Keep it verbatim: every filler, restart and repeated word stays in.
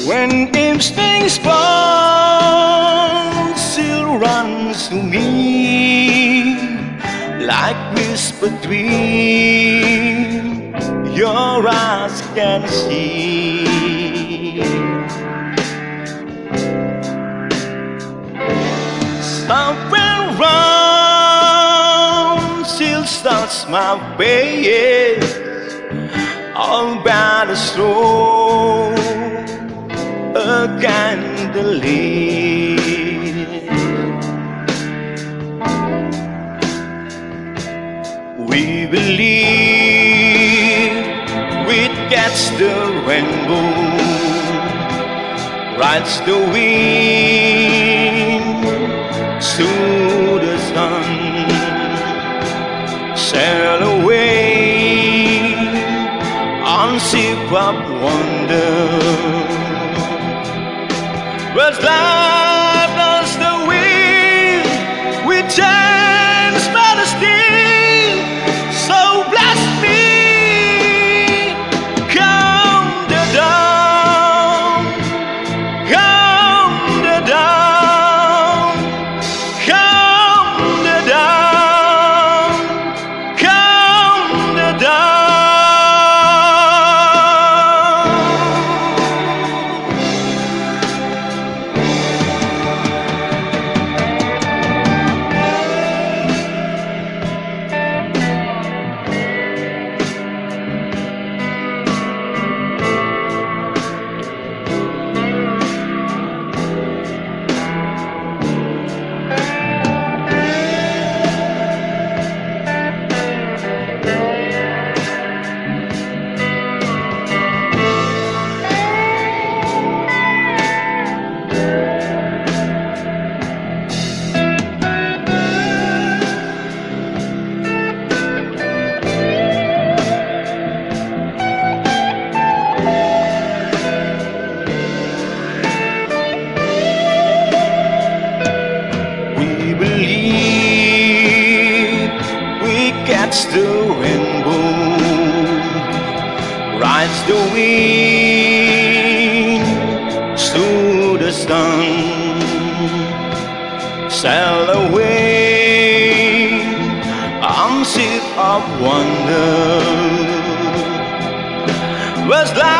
When instincts born still runs to me like whispered dream your eyes can see. Something wrong still starts my way, all by the soul a candle. We believe we catch the rainbow, rides the wind to the sun, sail away on ship of wonder. But life lost the wind, we change by the steel. So bless me, come the dawn, come the dawn, come the dawn, come the dawn. Catch the rainbow, rides the wind to the sun, sail away on ship of wonder. Was life